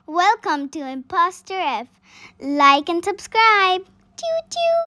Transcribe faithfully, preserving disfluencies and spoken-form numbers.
Welcome to Imposter F. Like and subscribe. Choo choo.